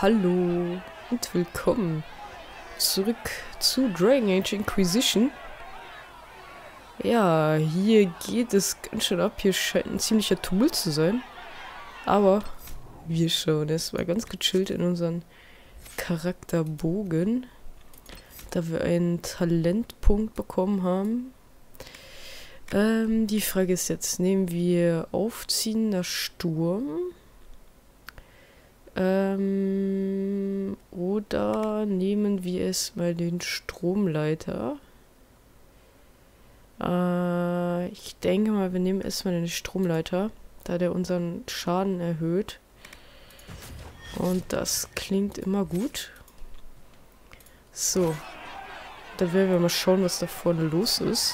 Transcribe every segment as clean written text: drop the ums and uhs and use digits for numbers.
Hallo und willkommen zurück zu Dragon Age Inquisition. Ja, hier geht es ganz schön ab. Hier scheint ein ziemlicher Tumult zu sein. Aber wir schauen erstmal ganz gechillt in unseren Charakterbogen, da wir einen Talentpunkt bekommen haben. Die Frage ist jetzt, nehmen wir Aufziehender Sturm? Oder nehmen wir erstmal den Stromleiter? Ich denke mal, wir nehmen erstmal den Stromleiter, da der unseren Schaden erhöht. Und das klingt immer gut. So. Dann werden wir mal schauen, was da vorne los ist.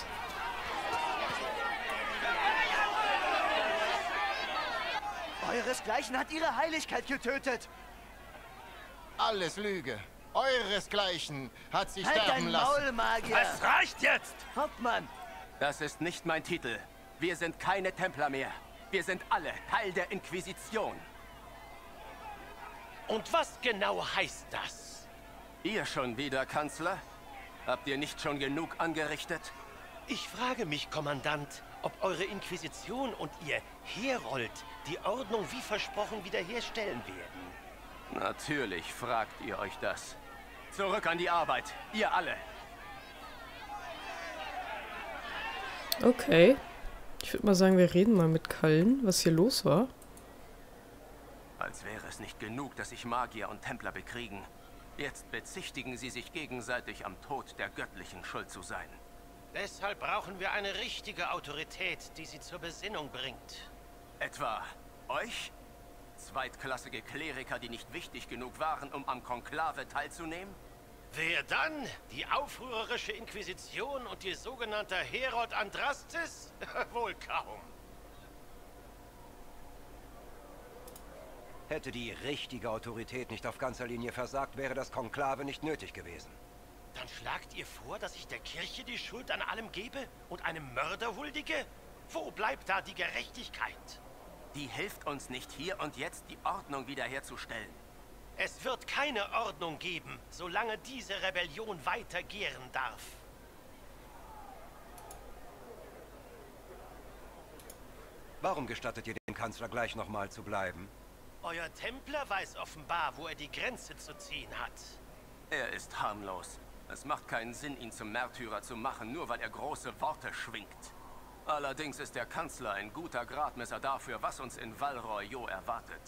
Euresgleichen hat ihre Heiligkeit getötet. Alles Lüge. Euresgleichen hat sie Halt sterben dein lassen. Maul, Magier. Es reicht jetzt! Hauptmann, Das ist nicht mein Titel. Wir sind keine Templer mehr. Wir sind alle Teil der Inquisition. Und was genau heißt das? Ihr schon wieder, Kanzler? Habt ihr nicht schon genug angerichtet? Ich frage mich, Kommandant, ob eure Inquisition und ihr Herold die Ordnung wie versprochen wiederherstellen werden. Natürlich fragt ihr euch das. Zurück an die Arbeit, ihr alle. Okay. Ich würde mal sagen, wir reden mal mit Cullen, was hier los war. Als wäre es nicht genug, dass sich Magier und Templer bekriegen. Jetzt bezichtigen sie sich gegenseitig, am Tod der Göttlichen schuld zu sein. Deshalb brauchen wir eine richtige Autorität, die sie zur Besinnung bringt. Etwa euch? Zweitklassige Kleriker, die nicht wichtig genug waren, um am Konklave teilzunehmen? Wer dann? Die aufrührerische Inquisition und ihr sogenannter Herold Andrastes? Wohl kaum. Hätte die richtige Autorität nicht auf ganzer Linie versagt, wäre das Konklave nicht nötig gewesen. Dann schlagt ihr vor, dass ich der Kirche die Schuld an allem gebe und einem Mörder huldige? Wo bleibt da die Gerechtigkeit? Die hilft uns nicht, hier und jetzt die Ordnung wiederherzustellen. Es wird keine Ordnung geben, solange diese Rebellion weiter gären darf. Warum gestattet ihr dem Kanzler gleich nochmal zu bleiben? Euer Templer weiß offenbar, wo er die Grenze zu ziehen hat. Er ist harmlos. Es macht keinen Sinn, ihn zum Märtyrer zu machen, nur weil er große Worte schwingt. Allerdings ist der Kanzler ein guter Gradmesser dafür, was uns in Val Royeaux erwartet.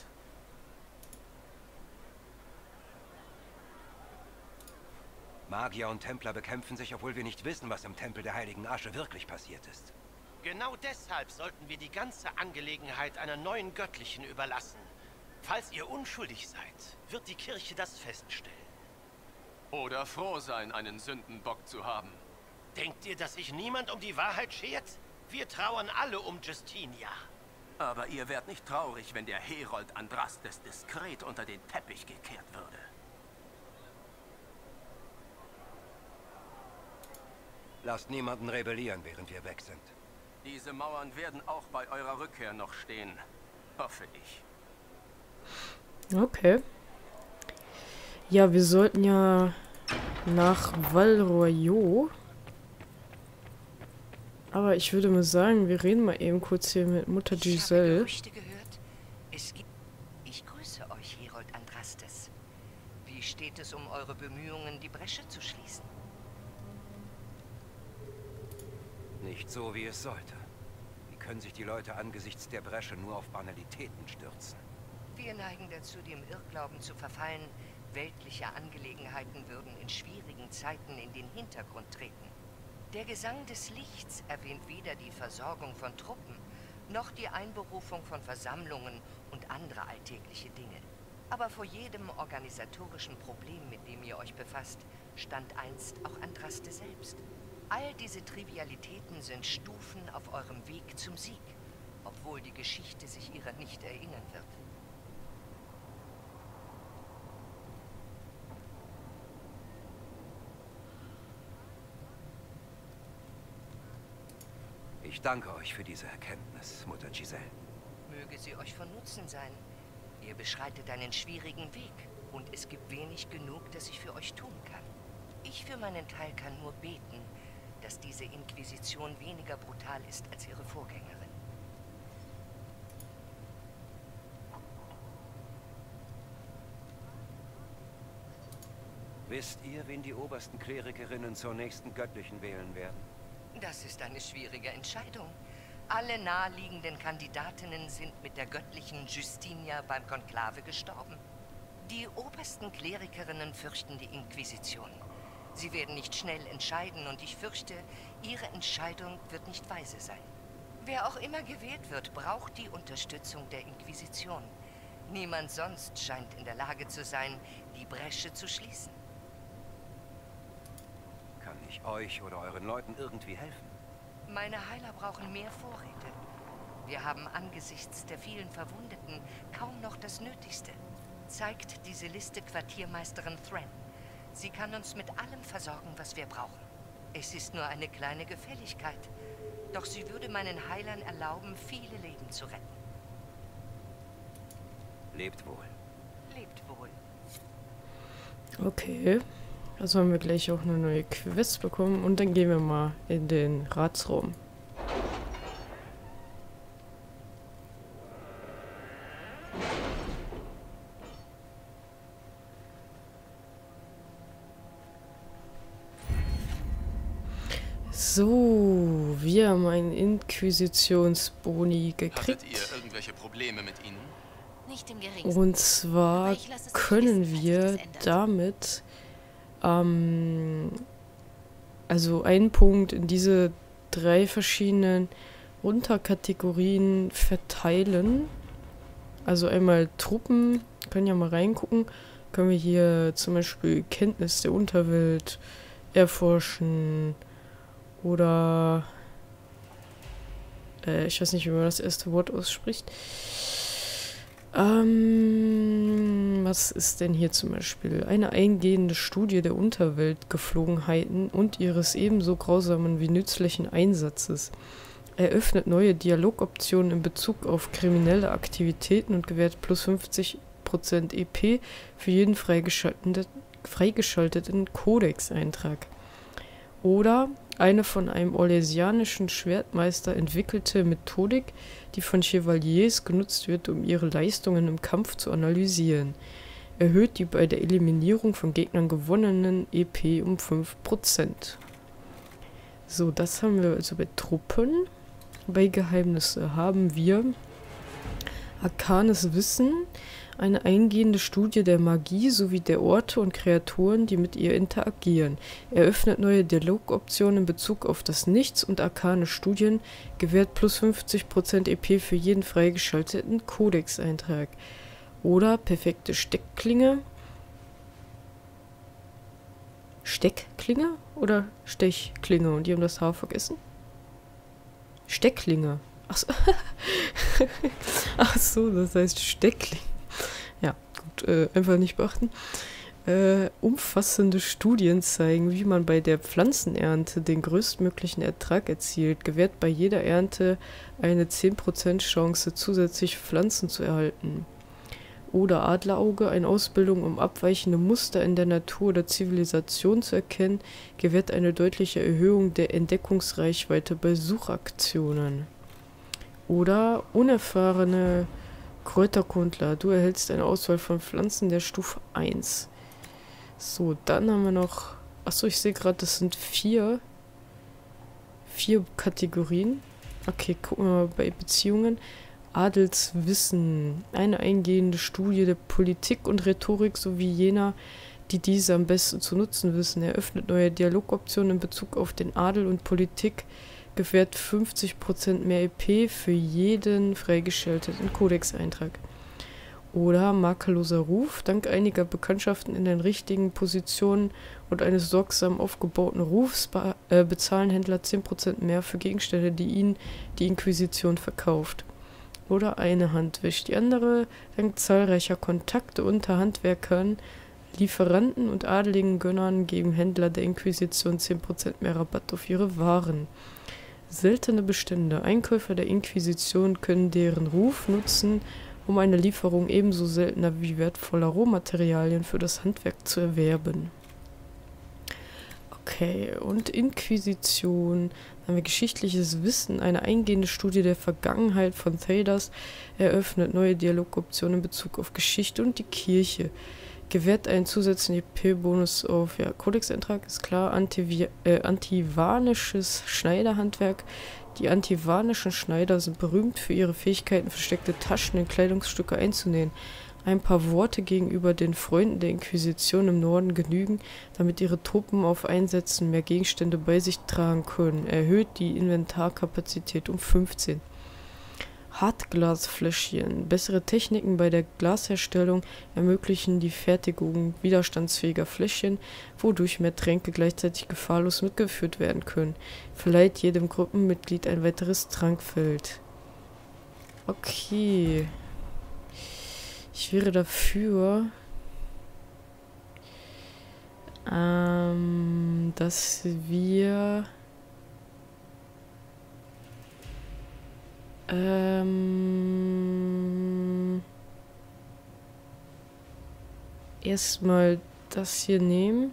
Magier und Templer bekämpfen sich, obwohl wir nicht wissen, was im Tempel der Heiligen Asche wirklich passiert ist. Genau deshalb sollten wir die ganze Angelegenheit einer neuen Göttlichen überlassen. Falls ihr unschuldig seid, wird die Kirche das feststellen. Oder froh sein, einen Sündenbock zu haben. Denkt ihr, dass sich niemand um die Wahrheit schert? Wir trauern alle um Justinia. Aber ihr wärt nicht traurig, wenn der Herold Andrastes diskret unter den Teppich gekehrt würde. Lasst niemanden rebellieren, während wir weg sind. Diese Mauern werden auch bei eurer Rückkehr noch stehen. Hoffe ich. Okay. Ja, wir sollten ja nach Val Royeaux. Aber ich würde mal sagen, wir reden mal eben kurz hier mit Mutter Giselle. Ich habe Gerüchte gehört. Ich grüße euch, Herold Andrastes. Wie steht es um eure Bemühungen, die Bresche zu schließen? Nicht so, wie es sollte. Wie können sich die Leute angesichts der Bresche nur auf Banalitäten stürzen? Wir neigen dazu, dem Irrglauben zu verfallen, weltliche Angelegenheiten würden in schwierigen Zeiten in den Hintergrund treten. Der Gesang des Lichts erwähnt weder die Versorgung von Truppen, noch die Einberufung von Versammlungen und andere alltägliche Dinge. Aber vor jedem organisatorischen Problem, mit dem ihr euch befasst, stand einst auch Andraste selbst. All diese Trivialitäten sind Stufen auf eurem Weg zum Sieg, obwohl die Geschichte sich ihrer nicht erinnern wird. Ich danke euch für diese Erkenntnis, Mutter Giselle. Möge sie euch von Nutzen sein. Ihr beschreitet einen schwierigen Weg, und es gibt wenig genug, das ich für euch tun kann. Ich für meinen Teil kann nur beten, dass diese Inquisition weniger brutal ist als ihre Vorgängerin. Wisst ihr, wen die obersten Klerikerinnen zur nächsten Göttlichen wählen werden? Das ist eine schwierige Entscheidung. Alle naheliegenden Kandidatinnen sind mit der göttlichen Justinia beim Konklave gestorben. Die obersten Klerikerinnen fürchten die Inquisition. Sie werden nicht schnell entscheiden und ich fürchte, ihre Entscheidung wird nicht weise sein. Wer auch immer gewählt wird, braucht die Unterstützung der Inquisition. Niemand sonst scheint in der Lage zu sein, die Bresche zu schließen. Kann ich euch oder euren Leuten irgendwie helfen? Meine Heiler brauchen mehr Vorräte. Wir haben angesichts der vielen Verwundeten kaum noch das Nötigste. Zeigt diese Liste Quartiermeisterin Thran. Sie kann uns mit allem versorgen, was wir brauchen. Es ist nur eine kleine Gefälligkeit. Doch sie würde meinen Heilern erlauben, viele Leben zu retten. Lebt wohl. Lebt wohl. Okay. Also haben wir gleich auch eine neue Quest bekommen und dann gehen wir mal in den Ratsraum. So, wir haben einen Inquisitionsboni gekriegt. Hattet ihr irgendwelche Probleme mit ihnen? Nicht im geringsten. Und zwar Aber ich lasse es können nicht wissen, wir falls sich das ändert. damit also einen Punkt in diese 3 verschiedenen Unterkategorien verteilen. Also einmal Truppen, können ja mal reingucken. Können wir hier zum Beispiel Kenntnis der Unterwelt erforschen. Oder ich weiß nicht, wie man das erste Wort ausspricht. Was ist denn hier zum Beispiel? Eine eingehende Studie der Unterweltgeflogenheiten und ihres ebenso grausamen wie nützlichen Einsatzes. Eröffnet neue Dialogoptionen in Bezug auf kriminelle Aktivitäten und gewährt plus 50% EP für jeden freigeschalteten Codex-Eintrag. Oder eine von einem orlesianischen Schwertmeister entwickelte Methodik, die von Chevaliers genutzt wird, um ihre Leistungen im Kampf zu analysieren. Erhöht die bei der Eliminierung von Gegnern gewonnenen EP um 5%. So, das haben wir also bei Truppen. Bei Geheimnisse haben wir arkanes Wissen, eine eingehende Studie der Magie sowie der Orte und Kreaturen, die mit ihr interagieren. Eröffnet neue Dialogoptionen in Bezug auf das Nichts und arkane Studien, gewährt plus 50% EP für jeden freigeschalteten Codex-Eintrag. Oder perfekte Steckklinge. Steckklinge oder Stechklinge? Und die haben das H vergessen? Steckklinge. Achso. Achso, das heißt Steckklinge. Ja, gut, einfach nicht beachten. Umfassende Studien zeigen, wie man bei der Pflanzenernte den größtmöglichen Ertrag erzielt. Gewährt bei jeder Ernte eine 10% Chance, zusätzlich Pflanzen zu erhalten. Oder Adlerauge, eine Ausbildung, um abweichende Muster in der Natur oder Zivilisation zu erkennen, gewährt eine deutliche Erhöhung der Entdeckungsreichweite bei Suchaktionen. Oder unerfahrene Kräuterkundler, du erhältst eine Auswahl von Pflanzen der Stufe 1. So, dann haben wir noch, achso, ich sehe gerade, das sind 4 Kategorien. Okay, gucken wir mal bei Beziehungen. Adelswissen, eine eingehende Studie der Politik und Rhetorik sowie jener, die diese am besten zu nutzen wissen. Eröffnet neue Dialogoptionen in Bezug auf den Adel und Politik, gewährt 50% mehr EP für jeden freigeschalteten Codex-Eintrag. Oder makelloser Ruf, dank einiger Bekanntschaften in den richtigen Positionen und eines sorgsam aufgebauten Rufs bezahlen Händler 10% mehr für Gegenstände, die ihnen die Inquisition verkauft. Oder eine Hand wäscht die andere, dank zahlreicher Kontakte unter Handwerkern, Lieferanten und adeligen Gönnern geben Händler der Inquisition 10% mehr Rabatt auf ihre Waren. Seltene Bestände. Einkäufer der Inquisition können deren Ruf nutzen, um eine Lieferung ebenso seltener wie wertvoller Rohmaterialien für das Handwerk zu erwerben. Okay, und Inquisition. Dann haben wir geschichtliches Wissen. Eine eingehende Studie der Vergangenheit von Theders eröffnet neue Dialogoptionen in Bezug auf Geschichte und die Kirche. Gewährt einen zusätzlichen EP-Bonus auf, ja, Kodexeintrag ist klar, antivanisches Schneiderhandwerk. Die antivanischen Schneider sind berühmt für ihre Fähigkeiten, versteckte Taschen in Kleidungsstücke einzunähen. Ein paar Worte gegenüber den Freunden der Inquisition im Norden genügen, damit ihre Truppen auf Einsätzen mehr Gegenstände bei sich tragen können. Erhöht die Inventarkapazität um 15. Hartglasfläschchen. Bessere Techniken bei der Glasherstellung ermöglichen die Fertigung widerstandsfähiger Fläschchen, wodurch mehr Tränke gleichzeitig gefahrlos mitgeführt werden können. Verleiht jedem Gruppenmitglied ein weiteres Trankfeld. Okay. Ich wäre dafür, dass wir erstmal das hier nehmen.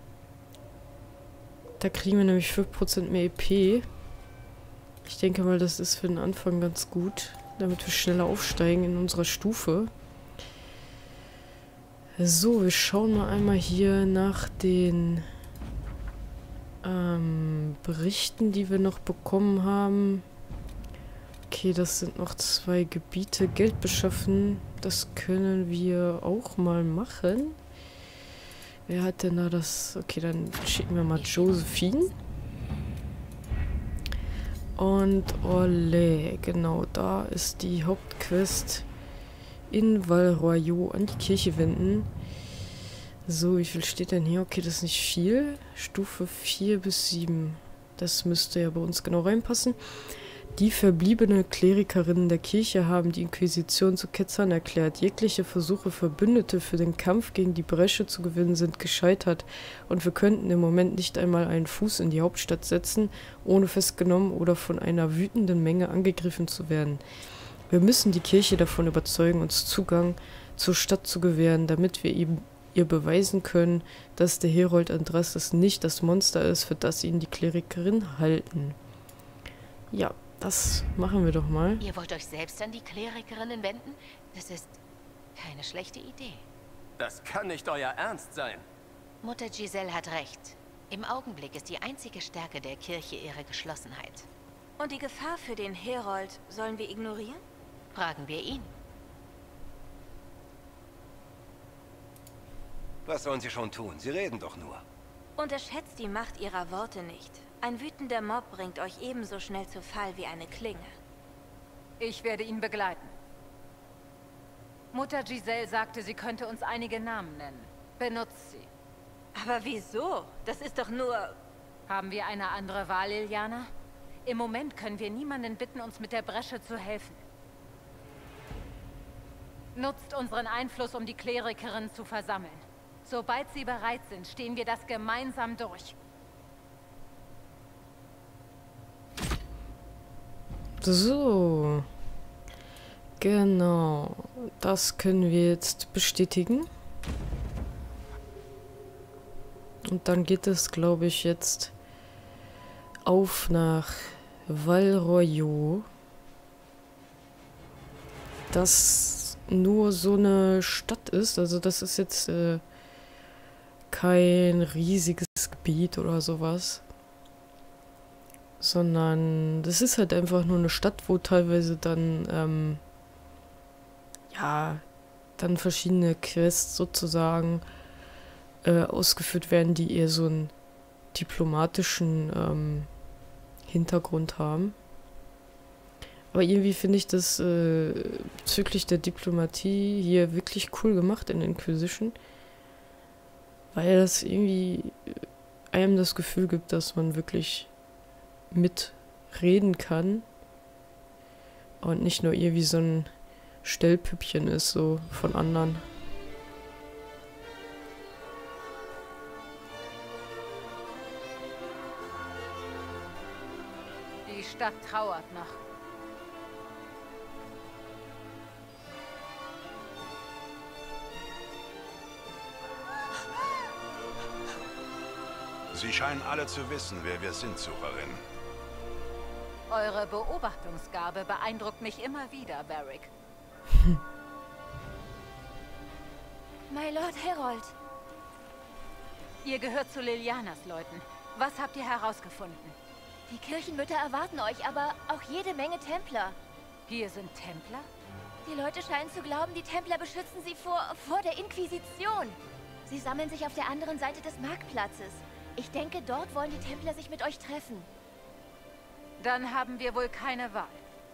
Da kriegen wir nämlich 5% mehr EP. Ich denke mal, das ist für den Anfang ganz gut, damit wir schneller aufsteigen in unserer Stufe. So, wir schauen mal einmal hier nach den Berichten, die wir noch bekommen haben. Okay, das sind noch 2 Gebiete. Geld beschaffen, das können wir auch mal machen. Wer hat denn da das? Okay, dann schicken wir mal Josephine. Und Ole, genau, da ist die Hauptquest. In Val Royeaux an die Kirche wenden. So, wie viel steht denn hier? Okay, das ist nicht viel. Stufe 4 bis 7. Das müsste ja bei uns genau reinpassen. Die verbliebenen Klerikerinnen der Kirche haben die Inquisition zu Ketzern erklärt. Jegliche Versuche, Verbündete für den Kampf gegen die Bresche zu gewinnen, sind gescheitert. Und wir könnten im Moment nicht einmal einen Fuß in die Hauptstadt setzen, ohne festgenommen oder von einer wütenden Menge angegriffen zu werden. Wir müssen die Kirche davon überzeugen, uns Zugang zur Stadt zu gewähren, damit wir ihr beweisen können, dass der Herold Andrastes nicht das Monster ist, für das ihn die Klerikerinnen halten. Ja, das machen wir doch mal. Ihr wollt euch selbst an die Klerikerinnen wenden? Das ist keine schlechte Idee. Das kann nicht euer Ernst sein. Mutter Giselle hat recht. Im Augenblick ist die einzige Stärke der Kirche ihre Geschlossenheit. Und die Gefahr für den Herold sollen wir ignorieren? Fragen wir ihn. Was sollen sie schon tun? Sie reden doch nur. Unterschätzt die Macht ihrer Worte nicht. Ein wütender Mob bringt euch ebenso schnell zu Fall wie eine Klinge. Ich werde ihn begleiten. Mutter Giselle sagte, sie könnte uns einige Namen nennen. Benutzt sie. Aber wieso? Das ist doch nur... Haben wir eine andere Wahl, Liliana? Im Moment können wir niemanden bitten, uns mit der Bresche zu helfen. Nutzt unseren Einfluss, um die Klerikerinnen zu versammeln. Sobald sie bereit sind, stehen wir das gemeinsam durch. So. Genau. Das können wir jetzt bestätigen. Und dann geht es, glaube ich, jetzt auf nach Val Royeaux. Das nur so eine Stadt ist. Also das ist jetzt kein riesiges Gebiet oder sowas. Sondern das ist halt einfach nur eine Stadt, wo teilweise dann, ja, dann verschiedene Quests sozusagen ausgeführt werden, die eher so einen diplomatischen Hintergrund haben. Aber irgendwie finde ich das bezüglich der Diplomatie hier wirklich cool gemacht in Inquisition. Weil das irgendwie einem das Gefühl gibt, dass man wirklich mitreden kann. Und nicht nur irgendwie so ein Stellpüppchen ist, so von anderen. Die Stadt trauert noch. Sie scheinen alle zu wissen, wer wir sind, Sucherin. Eure Beobachtungsgabe beeindruckt mich immer wieder, Varric. My Lord Herold. Ihr gehört zu Lilianas Leuten. Was habt ihr herausgefunden? Die Kirchenmütter erwarten euch, aber auch jede Menge Templer. Hier sind Templer? Die Leute scheinen zu glauben, die Templer beschützen sie vor der Inquisition. Sie sammeln sich auf der anderen Seite des Marktplatzes. Ich denke, dort wollen die Templer sich mit euch treffen. Dann haben wir wohl keine Wahl.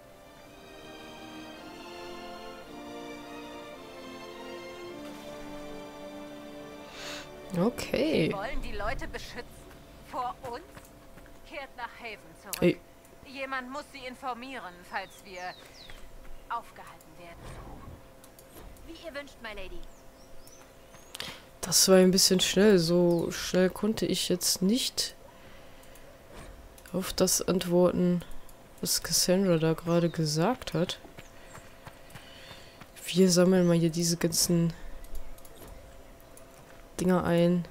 Okay. Sie wollen die Leute beschützen? Vor uns? Kehrt nach Haven zurück. Ey. Jemand muss sie informieren, falls wir aufgehalten werden. Wie ihr wünscht, my Lady. Das war ein bisschen schnell. So schnell konnte ich jetzt nicht auf das antworten, was Cassandra da gerade gesagt hat. Wir sammeln mal hier diese ganzen Dinger ein.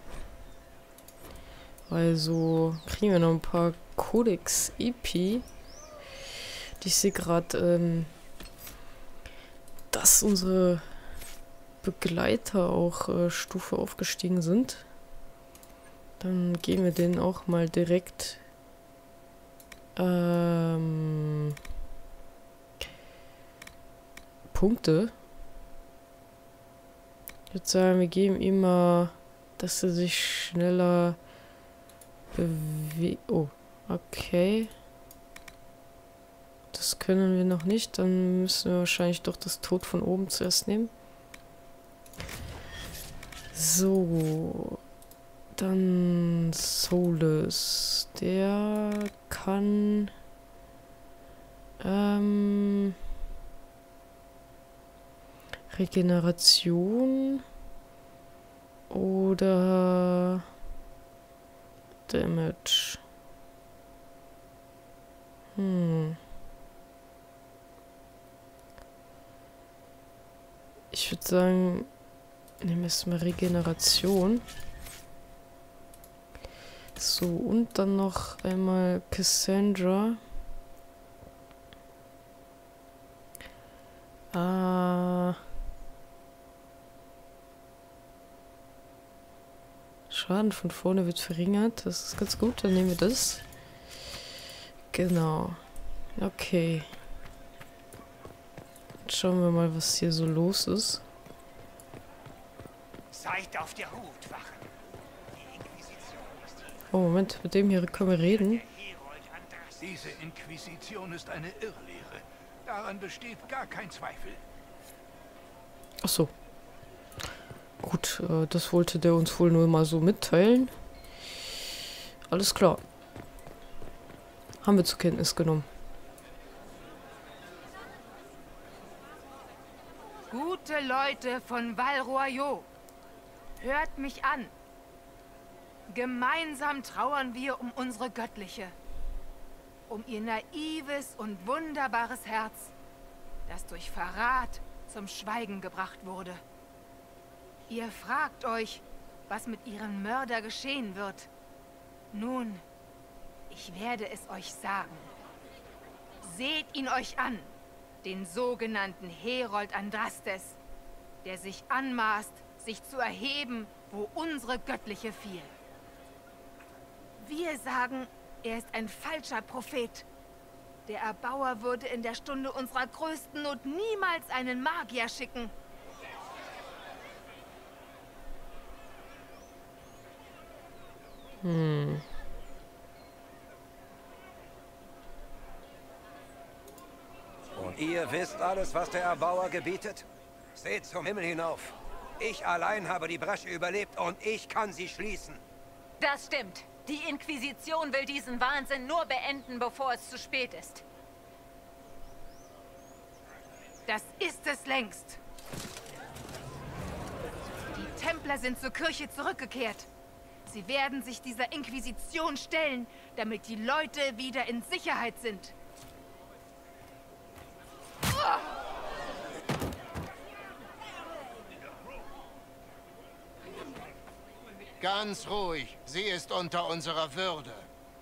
Also kriegen wir noch ein paar Codex EP. Ich sehe gerade, dass unsere Begleiter auch Stufe aufgestiegen sind. Dann geben wir denen auch mal direkt Punkte. Ich würde sagen, wir geben ihm mal, dass er sich schneller bewegt. Oh, okay. Das können wir noch nicht. Dann müssen wir wahrscheinlich doch das Tod von oben zuerst nehmen. So. Dann Solus. Der kann Regeneration oder Damage. Ich würde sagen, nehmen wir erstmal Regeneration. So, und dann noch einmal Cassandra. Schaden von vorne wird verringert. Das ist ganz gut, dann nehmen wir das. Genau. Okay. Jetzt schauen wir mal, was hier so los ist. Seid auf der Hut, Wachen. Die Inquisition ist hier. Oh, Moment, mit dem hier können wir reden. Diese Inquisition ist eine Irrlehre. Daran besteht gar kein Zweifel. Ach so. Gut, das wollte der uns wohl nur mal so mitteilen. Alles klar. Haben wir zur Kenntnis genommen. Gute Leute von Val Royeaux, hört mich an. Gemeinsam trauern wir um unsere Göttliche. Um ihr naives und wunderbares Herz, das durch Verrat zum Schweigen gebracht wurde. Ihr fragt euch, was mit ihrem Mörder geschehen wird. Nun, ich werde es euch sagen. Seht ihn euch an, den sogenannten Herold Andrastes, der sich anmaßt, sich zu erheben, wo unsere Göttliche fiel. Wir sagen, er ist ein falscher Prophet. Der Erbauer würde in der Stunde unserer größten Not niemals einen Magier schicken. Und ihr wisst alles, was der Erbauer gebietet? Seht zum Himmel hinauf. Ich allein habe die Bresche überlebt und ich kann sie schließen. Das stimmt. Die Inquisition will diesen Wahnsinn nur beenden, bevor es zu spät ist. Das ist es längst. Die Templer sind zur Kirche zurückgekehrt. Sie werden sich dieser Inquisition stellen, damit die Leute wieder in Sicherheit sind. Ganz ruhig. Sie ist unter unserer Würde.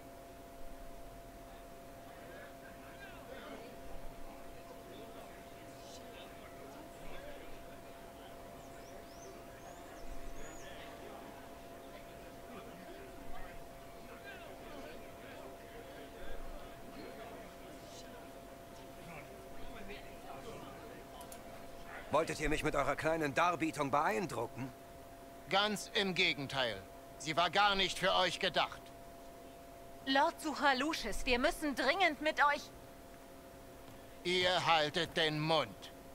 Wolltet ihr mich mit eurer kleinen Darbietung beeindrucken? Ganz im Gegenteil. Sie war gar nicht für euch gedacht. Lord Sucher Lucius, wir müssen dringend mit euch... Ihr haltet den Mund.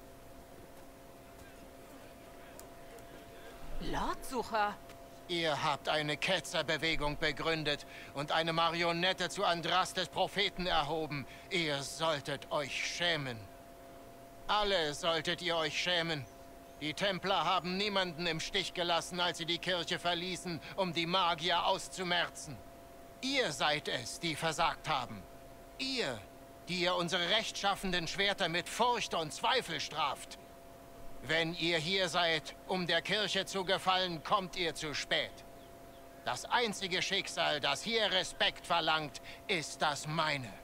Lord Sucher? Ihr habt eine Ketzerbewegung begründet und eine Marionette zu Andrastes Propheten erhoben. Ihr solltet euch schämen. Alle solltet ihr euch schämen. Die Templer haben niemanden im Stich gelassen, als sie die Kirche verließen, um die Magier auszumerzen. Ihr seid es, die versagt haben. Ihr, die ihr unsere rechtschaffenden Schwerter mit Furcht und Zweifel straft. Wenn ihr hier seid, um der Kirche zu gefallen, kommt ihr zu spät. Das einzige Schicksal, das hier Respekt verlangt, ist das meine.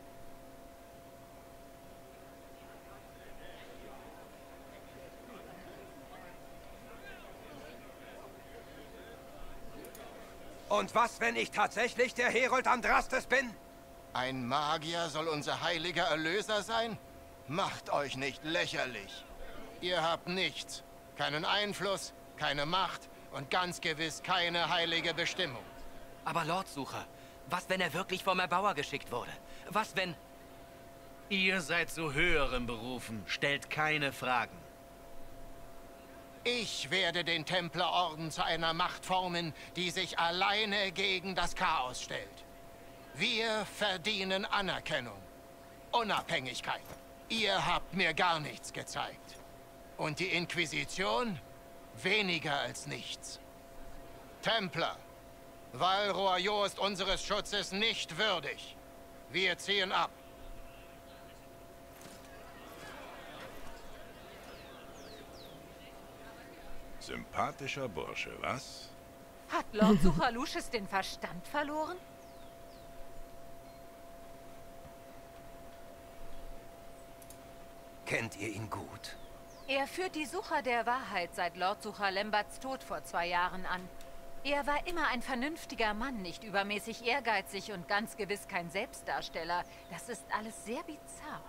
Und was, wenn ich tatsächlich der Herold Andrastes bin? Ein Magier soll unser heiliger Erlöser sein? Macht euch nicht lächerlich. Ihr habt nichts. Keinen Einfluss, keine Macht und ganz gewiss keine heilige Bestimmung. Aber Lordsucher, was, wenn er wirklich vom Erbauer geschickt wurde? Was, wenn... Ihr seid zu höherem berufen. Stellt keine Fragen. Ich werde den Templerorden zu einer Macht formen, die sich alleine gegen das Chaos stellt. Wir verdienen Anerkennung, Unabhängigkeit. Ihr habt mir gar nichts gezeigt. Und die Inquisition? Weniger als nichts. Templer, Val Royaux ist unseres Schutzes nicht würdig. Wir ziehen ab. Sympathischer Bursche, was? Hat Lord Sucher Lucius den Verstand verloren? Kennt ihr ihn gut? Er führt die Sucher der Wahrheit seit Lord Sucher Lemberts Tod vor 2 Jahren an. Er war immer ein vernünftiger Mann, nicht übermäßig ehrgeizig und ganz gewiss kein Selbstdarsteller. Das ist alles sehr bizarr.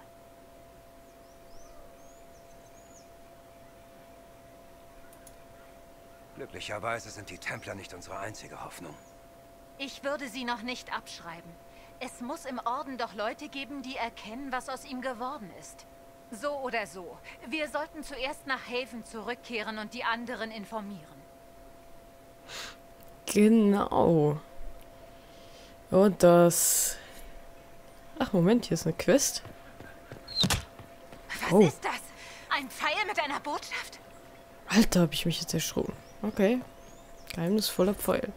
Glücklicherweise sind die Templer nicht unsere einzige Hoffnung. Ich würde sie noch nicht abschreiben. Es muss im Orden doch Leute geben, die erkennen, was aus ihm geworden ist. So oder so. Wir sollten zuerst nach Haven zurückkehren und die anderen informieren. Genau. Und das... Ach, Moment, hier ist eine Quest. Was ist das? Ein Pfeil mit einer Botschaft? Alter, habe ich mich jetzt erschrocken. Okay. Geheimnisvoller Pfeil.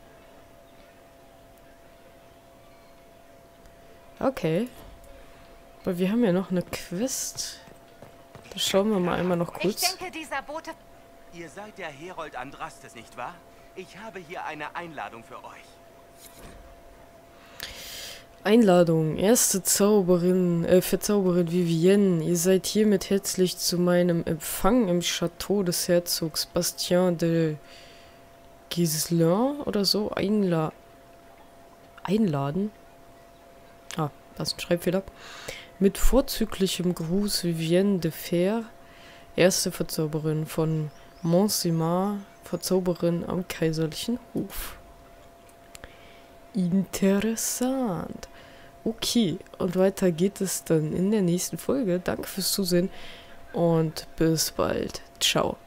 Okay. Aber wir haben ja noch eine Quest. Da schauen wir mal einmal noch kurz. Ich denke, dieser Bote... Ihr seid der Herold Andrastes, nicht wahr? Ich habe hier eine Einladung für euch. Einladung. Erste Zauberin, für Zauberin Vivienne. Ihr seid hiermit herzlich zu meinem Empfang im Chateau des Herzogs Bastien de Ghislain oder so einladen. Ah, das ist ein Schreibfehler. Mit vorzüglichem Gruß Vivienne de Fer, erste Verzauberin von Monsimar, Verzauberin am kaiserlichen Hof. Interessant. Okay, und weiter geht es dann in der nächsten Folge. Danke fürs Zusehen und bis bald. Ciao.